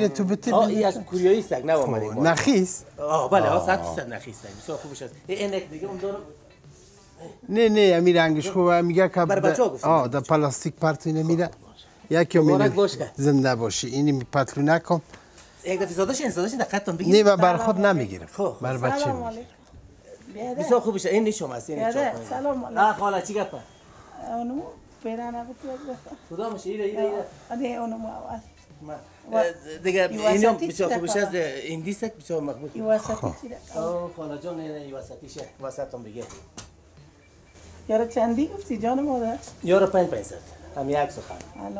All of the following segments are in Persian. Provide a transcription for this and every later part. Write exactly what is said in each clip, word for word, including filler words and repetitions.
اینه تو بته آه این از کوریایی است نه اومدیم نخیس آه بله ها صد درصد نخیس است بسیار خوبش است این عینک دیگه اون دارم نه نه امیر رنگش خوبه میگه که برای بچه‌ها گفتم آه در پلاستیک پرت میره یکی مبارک می باشه. زنده باشی اینی پتلو نکن یک دفعه زادش این زادش دقتتون بگید نه من بر خود نمیگیرم خب بر بچه سلام میگیرم علیکم. بسیار خوبش این نشم است این بیاده چاپ سلام علیکم. آه خاله چی گپه اونو پیرانه بود بخدا. کدامش ایره ایره ایره آده اونو مو اول. دیگه این اینو وسطی بسیار چی خوبش داره؟ است این دیست بسیار مقبول این وسطی چی داره؟ آه خاله جان این این وسطیشه وسطم بگه یارو چندی گفتی جان مادر؟ یارو پنج پنج ست هم یک سخن الا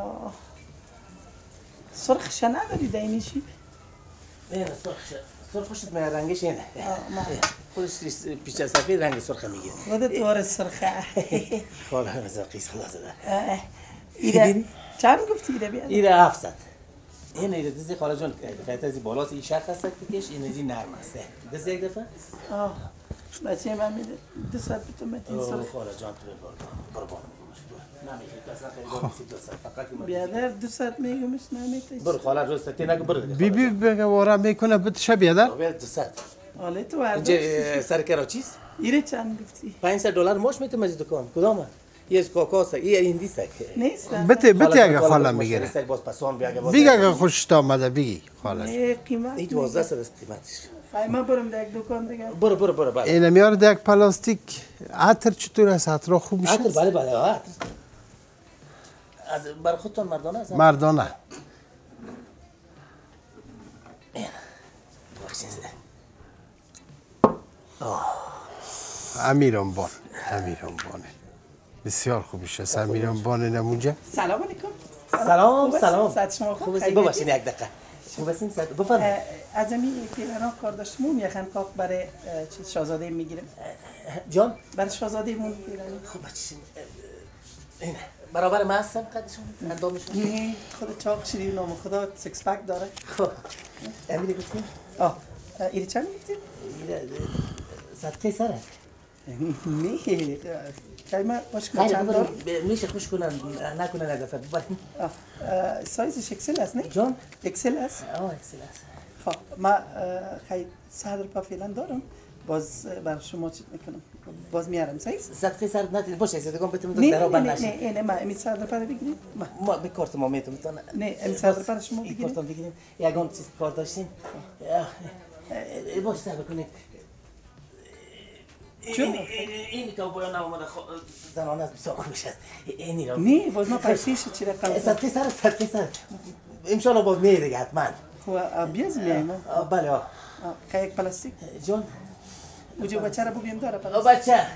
سرخش نداری دینشی؟ نه سرخش سرخش من رنگش اینه ما خودش پیش سفید رنگ سرخ میگیره خودت وار سرخه خاله از قیس خلاص ده ایره چند گفتی ایره بیاد؟ ایره هفتصد این ایره دستی خاله جان فقط از بالاست این شرط هست کش این از این نرم است دست یک دفعه آه بچه من میده دو ساعت تو متین اوه سرخ خاله جان تو بر قربان نمیشه اصلا خیلی دوست داشت فقط بیادر دو ساعت میگمش نمیتونی برو خاله روز تی نگو برو بی بی بگه وارا میکنه بتشه بیادر بیاد دو ساعت حاله تو ورد اینجا سر کرا چیز ایره چند گفتی؟ پنجصد دلار ماش میتونم از دکان کدامه یه از کاکاست این این دیست نیستن بته بته اگه خاله میگیره باز پسون بیا بگه اگه خوشت آمده بگی خاله نه قیمت این دوازده صد است قیمتش خواهی ما برم در یک دکان دیگه برو برو برو بله اینه میاره یک پلاستیک عطر چطور است عطر خوب میشه عطر بله بله عطر از بر خودتون مردانه است مردانه امیرم بان امیرم بانه بسیار خوبش است امیرم بانه نمونجا سلام علیکم سلام سلام ساعت شما خوب خوب است خیلی ببخشید یک دقیقه خوب است صد بفرمایید از امی پیرنا کار داشتم اون یخن کاک برای چیز شاهزاده میگیرم جان برای شاهزاده مون پیرنا خوب است این برابر ما هستم قدشون اندامشون نه خود چاق شدی نام خدا سکس پک داره خب امیر گفتیم آه ایره چند گفتیم صدقه سره نه کلمه باش کنم خیلی چند دار میشه خوش کنن نکنن یک دفعه ببریم سایزش اکسل است نه جان اکسل است آه اکسل است خب ما خیلی صدر پا فعلا دارم باز برای شما چیز میکنم باز میارم سایز صدقه سر ندید باشه صدقه بتون نه درو نه بند نه نشه نه نه ما امی صدر پا بگیریم ما به کارت ما میتونم میتونه نه امی صدر پا شما این بگیریم کارت بگیریم یگان چیز کار داشتیم باشه صبر کنید چون این که باید نامده زنانه است بسیار خوبش است اینی را نه باز ما پیسیش چی رقم صدقه سر صدقه سر انشالله باز میه دیگه حتما خب بیاز میایم بله آه که یک پلاستیک جان وجه بچه را بگیم داره آه پلاستیک بچه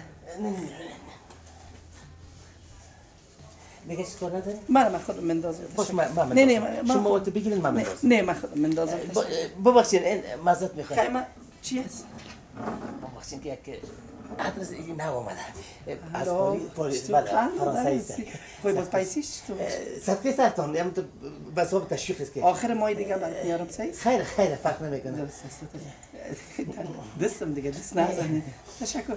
دیگه چیز کار نداری؟ من من خودم مندازم باش من من نه نه من شما وقت بگیرین من نه مندازم نه من خودم مندازم ببخشید این مزد میخوام خیلی ما چی است؟ ببخشید که یک آدرس این نه اومده از الو، پاریس چطور بله چند فرانسوی داره؟ است خب باز پیسیش چطور؟ صدقه سرتون ام تو بس وقت تشویق است که آخر ماه دیگه برات میارم سایز خیر خیر فرق نمیکنه درست است دستم دیگه دست نزنی تشکر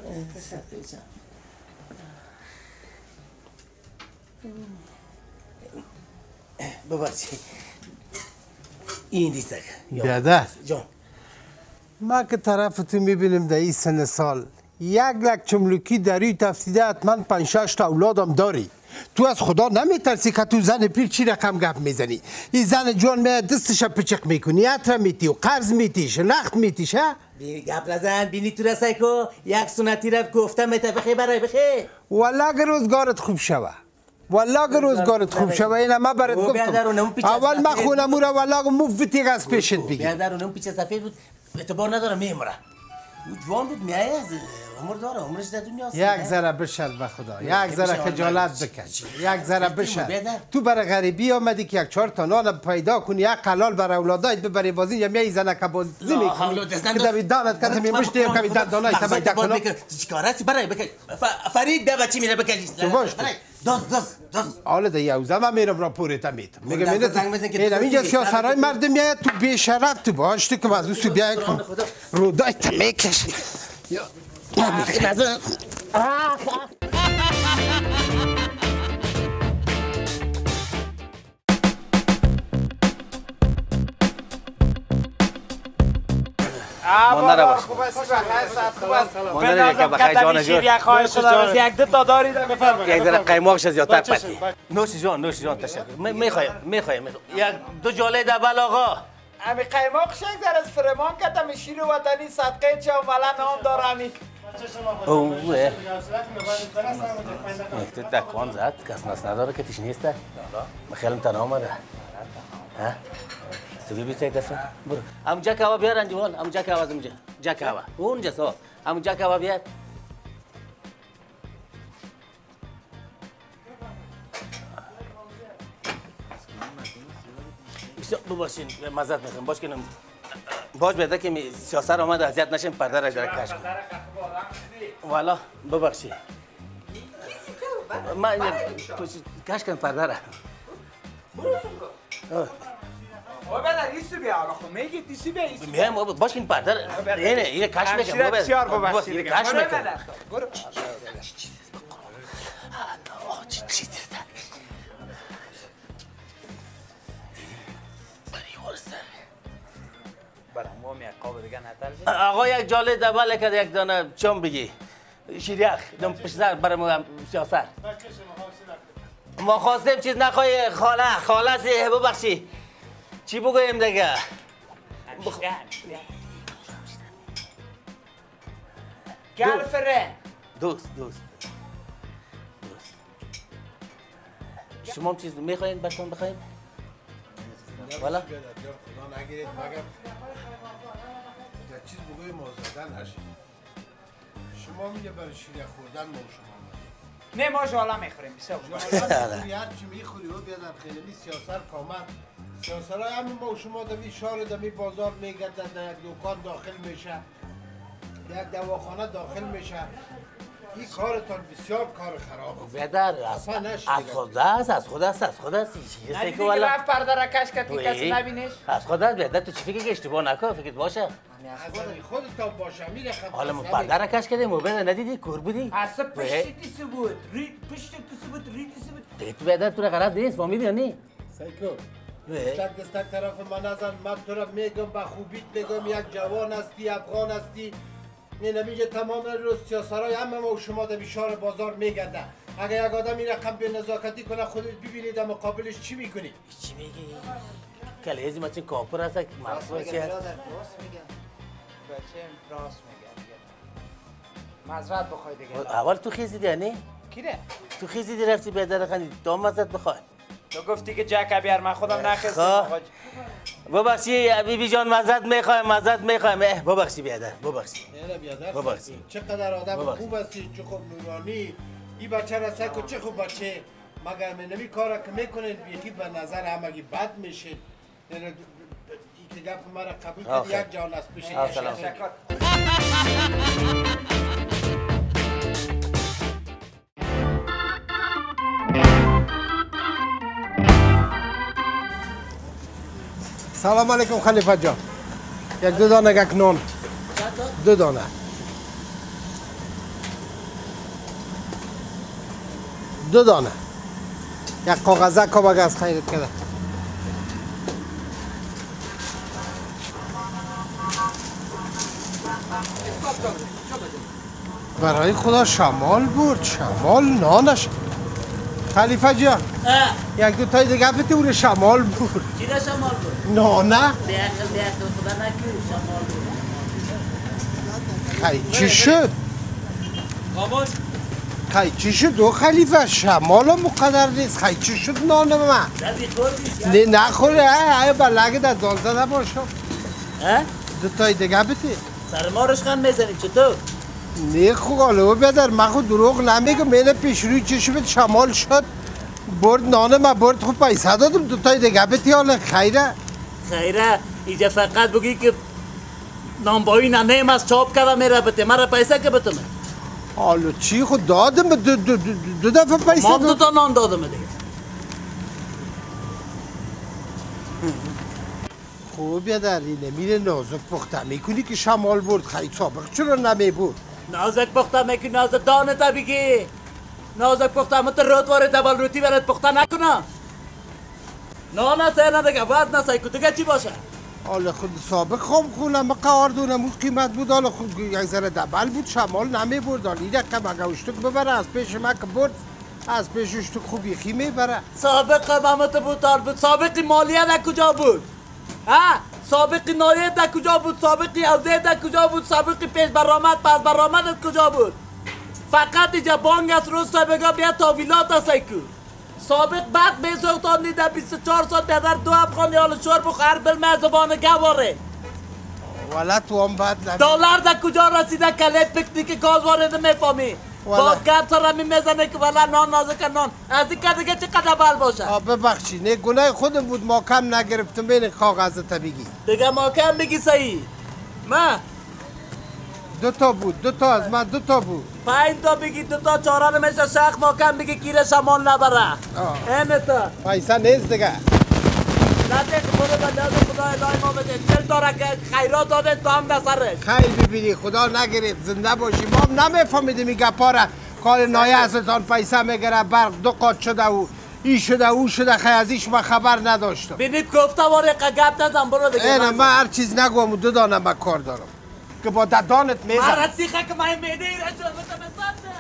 ببخشید این دیستک بیادر جان ما که طرف تو میبینیم در این سن سال یک لک چملوکی در این تفتیده حتما پنج شش تا اولادم داری تو از خدا نمیترسی که تو زن پیر چی رقم گپ میزنی این زن جوان می دستش پچق میکنی عطر میتی و قرض میتی شناخت میتیش ها گپ نزن بینی تو رسای کو یک سنتی رفت گفتم مت بخیر برای بخیر والله که روزگارت خوب شوه والله که روزگارت خوب شوه اینا ما برات گفتم اول ما خونمو را والله مفتی از پیشت بگی بیادر اونم پیچ سفید بود اعتبار نداره میمره جوان بود میایه از عمر داره عمرش در دنیا است یک ذره بشر به خدا یک ذره خجالت بکش یک ذره بشر تو برای غریبی آمدی که یک چهار تا نان پیدا کنی یک حلال برای اولادایت ببری بازی یا میای زنه که بازی میکنی که دوی دانت که می مشتی که می دانای تا پیدا کنم چیکار هستی برای بکش فرید ده بچی میره بکش داز داز داز حالا ده یوزه من میرم را پوریتا میتم میگم اینم اینجا سیاسرهای مردم میاد تو بیشرف تو باش تو که از او سو بیای کن رودایت میکش ماندن باش خوب است بخیر صد خوب است ماندن یک بخیر جان جور یک خواهش خدا رس یک دو تا دارید یک ذره قیماقش زیادتر پتی نوش جان نوش جان تشکر میخوایم میخوایم یک دو جاله دبل آقا امی قیماقش یک ذره از فرمان کردم شیر وطنی صدقه چه اولا نام داره امی اوه یک تو دکان زد کس نس نداره که تیش نیسته من خیالم تنها آمده ها تو بی بیت یک دفعه برو هم جک هوا بیار انجوان هم جک هوا از اونجا جک هوا اونجا سا هم جک هوا بیار بسیار بباشین مزد میکنم باش کنم باش بیاده که سیاست آمده اذیت نشیم پرده را جرک کش کنم والا ببخشی من کش کن پرده را او بدر ایسو بیا آقا خب میگی دیسی بیا ایسو بیا میام باش این پرده را اینه اینه کش میکنم بسیار ببخشید اینه کش میکنم برو چی چی دیده برام مو می قاب دیگه نتل آقا یک جاله دبل کرد یک دانه چون بگی شیریخ دم پشتر برام سیاست ما خواستیم چیز نخوای خاله خاله سی ببخشی چی بگویم دیگه گرفرند دوست دوست دوست شما هم چیز میخواین براتون بخوایم والا خدا نگیرید مگم چیز بگوی مازدن هشید شما میگه برای شیره خوردن ما شما نه ما جالا میخوریم بسیار هر چی میخوری و بیادر خیلی می سیاسر کامت سیاسر های همین ما شما دمی شار دمی بازار میگردن در یک دکان داخل میشه یک دواخانه داخل میشه این کارتان بسیار کار خرابه بیادر از خود است از خود است از خود است نه دیگه رفت پرده را کش کردی کسی نبینش از خود است بیادر تو چی فکر که اشتباه نکن فکرت باشه از خودتان باشه میره خب حالا ما پرده را کش کردیم و بیادر ندیدی کور بودی اصلا پشتی تیسی بود رید پشتی تیسی بود رید تیسی بود تو بیادر تو را غرض نیست فهمیدی یا نی سیکو دستک دستک طرف من نزن من تو را میگم با خوبیت میگم یک جوان هستی افغان هستی این نمیگه تمام روز سیاسرهای همه ما و شما در بیشار بازار میگرده اگه یک آدم این رقم به نزاکتی کنه خودت ببینید در مقابلش چی میکنی؟ چی میگی؟ کلیزی ما چه کاپر هست که مقصود چیه؟ راست میگم بچه راست میگم مزرعت بخوای دیگه اول تو خیزیدی یعنی؟ کیره؟ تو خیزیدی رفتی بیادر خندی دام مزد بخوای تو گفتی که جک بیار من خودم نخستم ببخشی بیبی جان مزد میخوایم مزد میخوایم ببخشی بیادر ببخشی نه بیادر ببخشی چقدر آدم خوب هستی چه خوب نورانی این بچه را سکو چه خوب بچه مگر من نمی کارا که میکنین یکی به نظر همگی بد میشید این که گپ مرا قبول کنی یک جان است بشه سلام علیکم خلیفه جان یک دو دانه گک نان دو دانه دو دانه یک کاغذه کبگ از خیرت کرده برای خدا شمال برد شمال نانش خلیفه جان یک دو تای دیگه بتونه شمال برد چی را شمال برد؟ نانه بیعقل بیعقل خدا نکیو شمال برد خیلی چی شد؟ خاموش خیلی چی شد دو خلیفه شمال هم مقدر نیست خیلی چی شد نانه من دبی خوردی؟ نه نخوره ای بلگه در دانزه نباشم اه؟ دو تای دیگه بته سر ما رشخن میزنی چطور؟ نه خوگاله بیادر من خود دروغ نمیگم من پیش روی چشمت شمال شد برد نانه من برد خوب پیسه دادم دو تای دیگه بتی حالا خیره خیره اینجا فقط بگی که نامبایی ننیم از چاپ کرده میره بته مرا پیسه که بتونه حالا چی خود دادم دو, دو, دو, دو دفعه پیسه ما دو تا نان دادم دیگه خوب بیادر اینه میره نازک پخته میکنی که شمال برد خیلی سابق چرا نمی بود نازک پخته میکنی نازک دانه تا بگی نازک پخته همه تو روت واره دبال روتی برات پخته نکنه نان است نه دیگه وزن است که دیگه چی باشه حال خود سابق خوب خونم قواردونم اون قیمت بود حالا خود یک ذره دبل بود شمال نمی برد حالا این رقم اگه اشتک ببره از پیش من که برد از پیش اشتک خوبی خی میبره. سابق محمد بوتار بود سابق مالیه در کجا بود؟ ها؟ سابق نایه در کجا بود؟ سابق اوزه در کجا بود؟ سابق پیش برآمد پس برآمد کجا بود؟ فقط اینجا بانگ است روز سابقا بیا تاویلات است ایکو سابق بعد میسوختانی در بیست و چهار سال در دو افغانی حال شور بخور بلمه زبان گواره والا تو هم بد نبید دلار در کجا رسیده کلیت پکنیک گاز وارد میفهمی بازگرد سر می میزنه که والا نان نازک نان از این که دیگه چقدر بل باشه آه ببخشی نه گناه خودم بود ما کم نگرفتم بین کاغذت بگی دیگه ما کم بگی صحیح ما دو تا بود دو تا از من دو تا بود پنج تا بگی دو تا چهاران میشه شخ ما کم بگی کیره شمان نبره اینه تا پیسه نیست دیگه نده که برو به لحظه خدا الهی ما بده چل تا خیرات داده تو هم در سرش خیلی ببینی خدا نگرفت زنده باشی ما هم نمیفهمیدیم این گپا را کار نایه ازتان پیسه میگره برق دو قاط شده و این شده او شده خیلی ازیش من خبر نداشتم بینید گفته واره گپ نزن برو دیگه اینه من هر چیز نگوم دو دانه من کار دارم که با ددانت میزن من رسیخه که من میده ایره شد بسه بسنده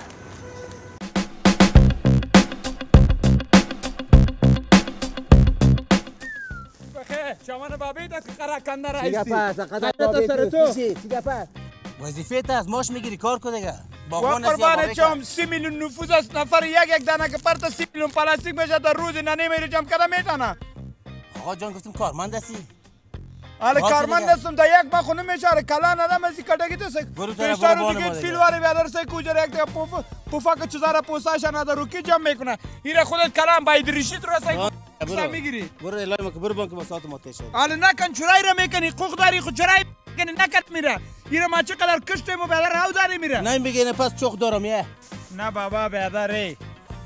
بخیر شمان بابی دست که قرکنده چی رئیسی گپه است قدر بابی تو چی گپه وظیفه است ماش میگیری کار کن دیگه و قربان چم سی میلیون نفوذ است نفر یک یک دانه که پرت سی میلیون پلاستیک میشه در روز ننه میره جمع کرده میتونه آقا جان گفتم کارمند هستی حالا کارمند هستم در یک بخونه میشه کلا ندم از کٹگی تو سک برو طرف پیشتر برو دیگه بانه فیل واری بیادر سه کوجر یک دیگه پوف پوفا که چزاره پوساش نداره رو کی جمع میکنه ایره خودت کلام باید ریشیت رو رسای برو میگیری برو الهی ما که برو بانک مساعات ما تشه حالا نکن چرای را میکنی حقوق داری خود چرای میکنی نکت میره ایره ما چقدر کشتیم و بیادر هاو داری میره نه بگی نه پس چوخ دارم یه نه بابا بیادر ای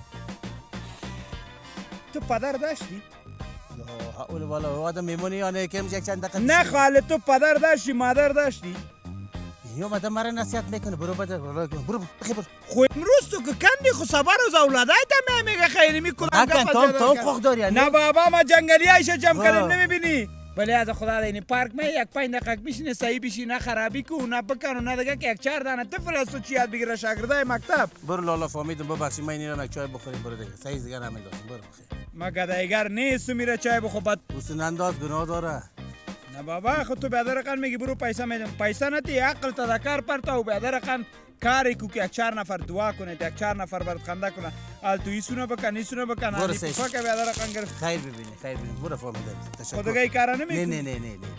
تو پدر داشتی؟ اول بالا آدم میمونی یا نه کم یک چند دقیقه نه خاله تو پدر داشتی مادر داشتی؟ یا مادر مرا نصیحت میکنه برو بدر برو برو بخیر برو خو امروز تو که کندی خو صبر از اولادای تا میگه خیلی میکنم نکن تو تو خوخ داری نه بابا ما جنگلی ایش جمع کردیم نمیبینی ولی از خدا دینی پارک می یک پنج دقیقه میشینه صحیح بشی نه خرابی کو نه بکن و نه دیگه که یک چهار دانه طفل از تو چی یاد بگیره شاگردای مکتب برو لالا فهمیدم ببخشید من اینا یک چای بخوریم برو دیگه صحیح دیگه نمیدونم برو بخیر ما گدایگر نیست میره چای بخو بعد حسین انداز گناه داره نه بابا خود تو بیادر قن میگی برو پیسه میدم پیسه نتی عقل تا کار پرتا و بیادر قن کاری کو که یک چهار نفر دعا کنه یک چهار نفر برات خنده کنه ال تو ایسونو بکن ایسونو بکن برو علی سیش. پفا که بیادر قن گرفت خیر ببینی خیر ببینی برو فهمیدم تشکر خود دیگه کارا نه نمیکنی نه نه نه نه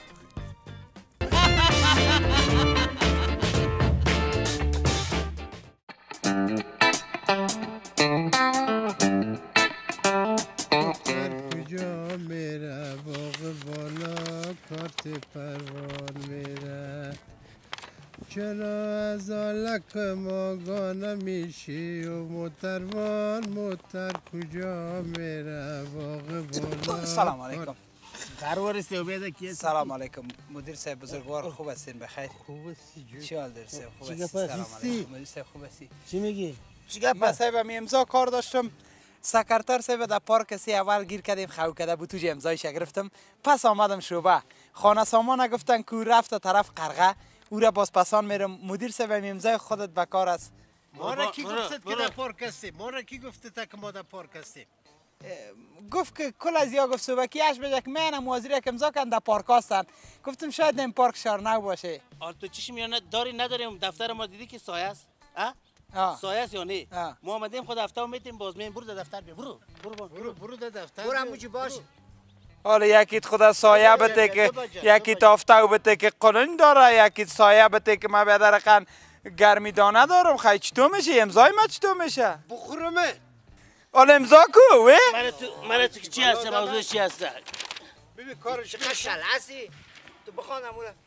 کجا میره باغ بالا کارت پروان میره چرا از آلک ماگانه میشی و موتروان موتر کجا میره باغ بالا سلام علیکم قرار است اوبیده کی سلام علیکم مدیر صاحب بزرگوار خوب هستین بخیر خوب هستی جو چی حال داری صاحب خوب چی هستی گپ سلام هستی؟ علیکم مدیر صاحب خوب هستی چی میگی چی گپ صاحب می امضا کار داشتم سکرتر صاحب در پارک سی اول گیر کردیم خو کده بود تو امضایش گرفتم پس آمدم شوبه خانه سامان گفتن کو رفت طرف قرغه او را باز پسان میرم مدیر صاحب می امضای خودت به کار است ما را کی گفت که در پارک هستیم ما را کی گفت تا که ما در پارک هستیم گفت که کل از یا گفت صبح کیش بجه که من موازی که امضا کردن در پارک هستن گفتم شاید این پارک شارنو باشه آره تو چیش میانه داری نداریم دفتر ما دیدی که سایه است ها آه. سایه است یا نه آه. ما آمدیم خود دفتر میتیم باز میم برو دفتر بیا برو برو برو برو در دفتر برو همونجا باش حالا یکیت خدا سایه بده که یکیت آفتاب بده که قانون داره یکیت سایه بده که ما بیادر قن گرمی دانه دارم خیلی چطور میشه امضای ما چطور میشه بخورمه حالا امضا کو وی من تو من تو چی هست موضوع چی هست ببین کارش چقدر شلعسی تو بخوانم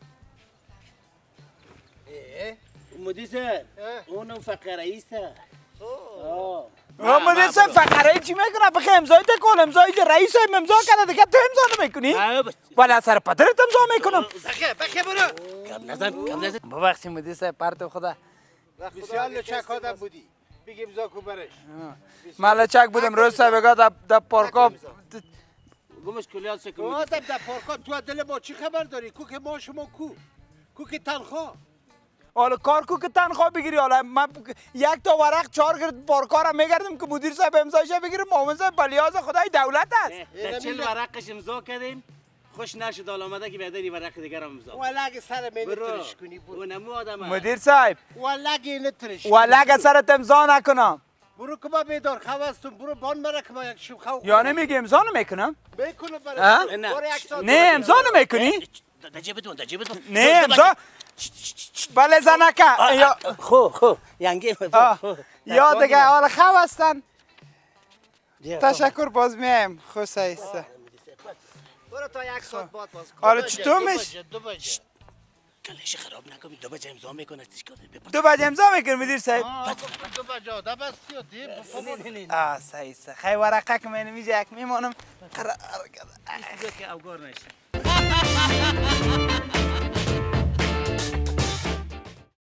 اونه مدیر سر اون فقره ایست ما مدرسه فقره چی میکنه بخی امضای تکن امضایی که رئیس هم امضا کرده دیگه تو امضا نمیکنی ولی از سر پدرت امضا میکنم بخیر بخیر برو کم نزن کم نزن ببخشید مدرسه پرت خدا بسیار لچک آدم بودی بگی امضا کو برش من لچک بودم روز سبگا در پارکا گمش کلیات شکل آدم در پارکا تو دل ما چی خبر داری؟ کو که ما شما کو؟ کو که تنخواه؟ حالا کار کو که تنخواه بگیری. حالا من یک تا ورق چهار گرد پارکارم میگردم که مدیر صاحب امضایش بگیره. معاون صاحب بلیاز خدای دولت است. در چل ورقش امضا کردیم خوش نشد حال آمده که بیادری ورق دیگر هم امضا. والا اگه سر من ترش کنی برو. اونمو آدم مدیر صاحب والا اگه نترش. والا اگه سرت امضا نکنم. برو که ما بیدار خواستم برو بان مرا که ما یک شب خواهد. یا نمیگه امضا نمیکنم؟ میکنم برای نه. برو یک سال. نه امضا نمیکنی؟ در جیبتون در جیبتون. نه امضا بله زنکه یا خو خو ینگی یا دیگه حالا خواستن. تشکر باز میایم خوش ایسته. برو تا یک ساعت بعد باز کن. حالا چطور میشه؟ دو بجه. کلش خراب نکنید دو بجه امضا میکنه چیکار داری؟ دو بجه امضا میکنی مدیر صاحب؟ دو بجه آده بستی و دی بفهم. آه صحیح صحیح. خیلی ورقه که من میشه یک میمانم. که اوگار نشه